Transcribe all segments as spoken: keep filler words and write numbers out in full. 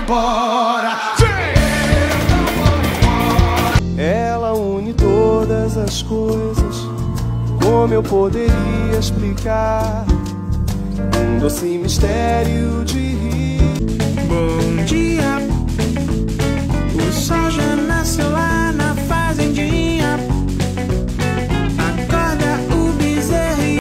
embora. Ela une todas as coisas, como eu poderia explicar? Um doce mistério de rir. Bom dia, o sol já nasceu lá na fazendinha. Acorda o bezerro.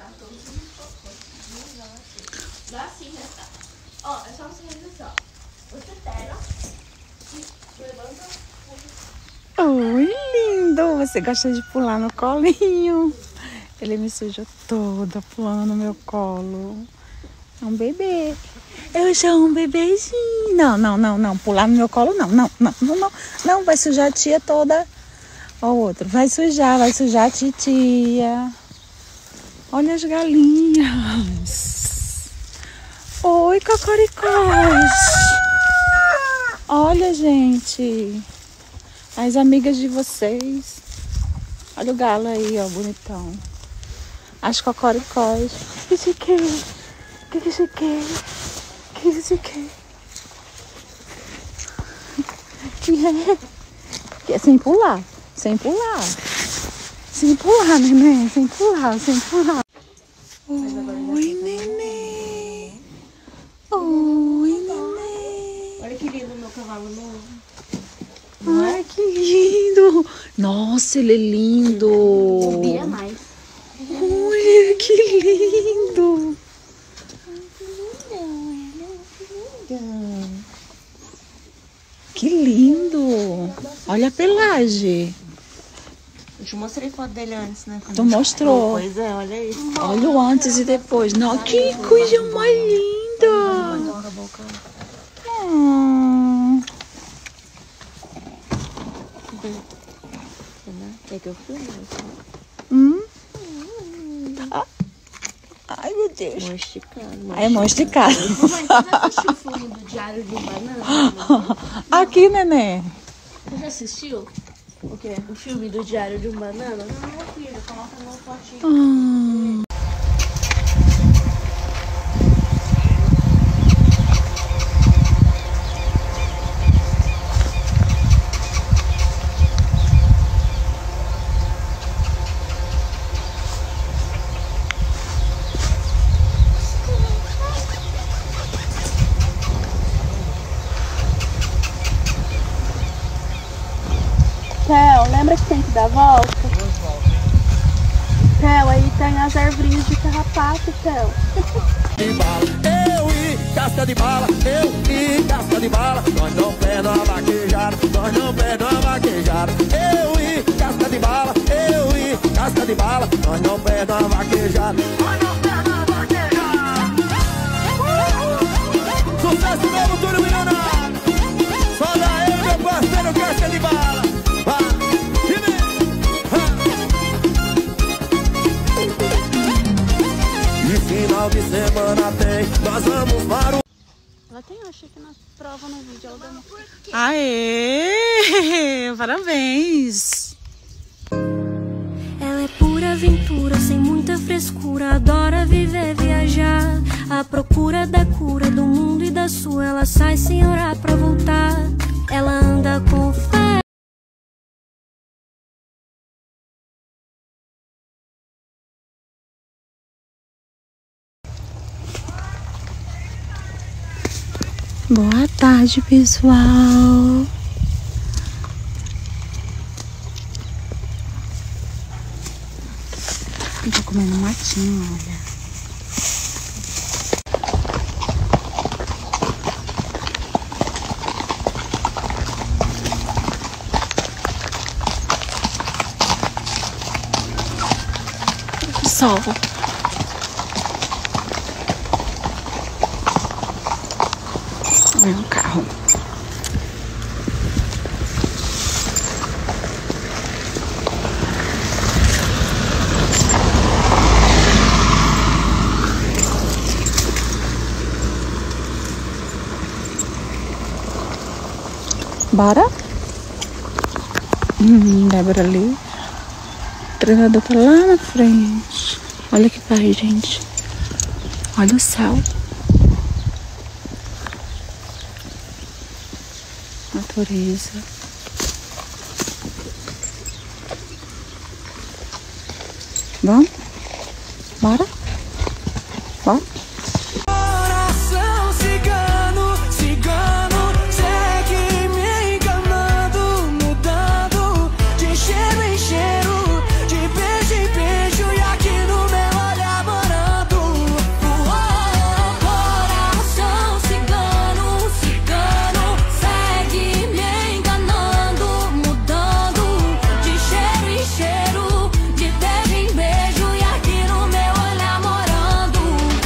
Dá sim, né? Ó, é só você realizar. Você pega, levanta. Oi, lindo! Você gosta de pular no colinho? Ele me sujou toda pulando no meu colo. É um bebê. Eu sou um bebezinho. Não, não, não, não. Pular no meu colo, não. Não, não, não, não. Não, vai sujar a tia toda. Ó o outro. Vai sujar, vai sujar a titia. Olha as galinhas. Oi, cocoricós. Olha, gente. As amigas de vocês. Olha o galo aí, ó, bonitão. As cocoricós. O que você quer? O que você quer? O que você quer? Que é? Que é sem pular. Sem pular. Sem pular, neném. Sem pular, sem pular. Oi, neném. Oi, neném. Olha que lindo o meu cavalo novo. Ai, que lindo! Nossa, ele é lindo! O Bia é mais. Olha, que lindo! Que lindo! Olha a pelagem. Eu te mostrei foto dele antes, né? Tu mostrou. Pois é, olha isso. Olha o antes e depois. Não, que coisa mais linda! Hum. Quer que eu filme? Hum? Ah. Ai, meu Deus. Mão esticada. Ai, é mão esticada. Mamãe, você já assistiu o filme do Diário de um Banana? Aqui, neném. Você já assistiu O quê? o filme do Diário de um Banana? Não, meu filho, coloca no potinho. Hum. Theo, lembra que tem que dar volta? Theo, aí tem as ervinhas de carrapato, Theo. De bala, eu e casca de bala, eu e casca de bala. Nós não perdemos a vaquejada, nós não perdemos a vaquejada. Eu e casca de bala, eu e casca de bala. Nós não perdemos a vaquejada, nós não perdemos a vaquejada. Sucesso mesmo, tudo milionário. Só dá eu, meu parceiro, casca de bala. Final de semana tem, nós vamos para o... Ela tem, eu achei que na prova no vídeo ela deu uma... Aê! Parabéns! Ela é pura aventura, sem muita frescura, adora viver, viajar, à procura da cura do mundo e da sua. Ela sai sem orar pra voltar, ela anda com fé. Boa tarde, pessoal. Eu tô comendo matinho, olha. Sol. Olha um carro. Bora? Hum, Débora ali. O treinador tá lá na frente. Olha que paz, gente. Olha o céu. Natureza. Vamos? Bora? Bora? Coração cigano, cigano, segue me enganando, mudando de cheiro em cheiro, de beijo em beijo e aqui no meu olhar morando. Oh, coração cigano, cigano, segue me enganando, mudando de cheiro em cheiro, de beijo em beijo e aqui no meu olhar morando.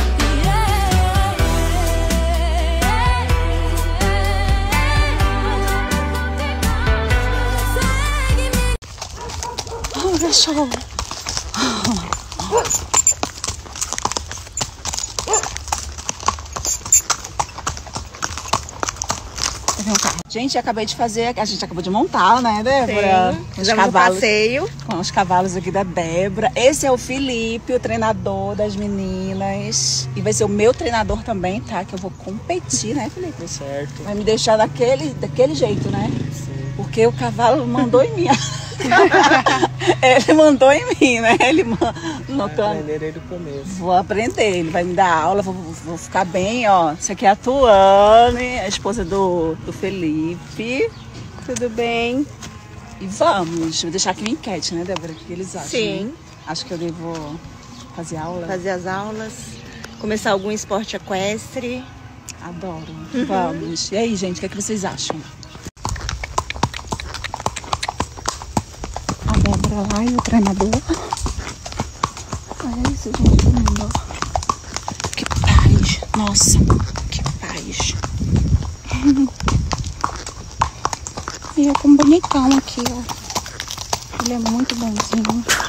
Segue-me. Oh, cachorro. Gente, acabei de fazer, a gente acabou de montar, né, Débora? Sim, Os fizemos um cavalos, passeio. com os cavalos aqui da Débora. Esse é o Felipe, o treinador das meninas. E vai ser o meu treinador também, tá? Que eu vou competir, né, Felipe? Certo. Vai me deixar daquele, daquele jeito, né? Sim. Porque o cavalo mandou em mim. Ele mandou em mim, né? Ele mandou. Aprender desde o começo. Vou aprender, ele vai me dar aula, vou, vou ficar bem, ó. Isso aqui é a Tuane, a esposa do, do Felipe. Tudo bem? E vamos, vou deixar aqui uma enquete, né, Débora? O que eles acham? Sim. Né? Acho que eu devo fazer aula. Fazer as aulas, começar algum esporte equestre. Adoro. Uhum. Vamos. E aí, gente, o que, é que vocês acham? A Débora lá e o treinador. Olha isso, gente, lindo. Que paz. Nossa, que paz. E é com um bonitão aqui, ó. Ele é muito bonzinho.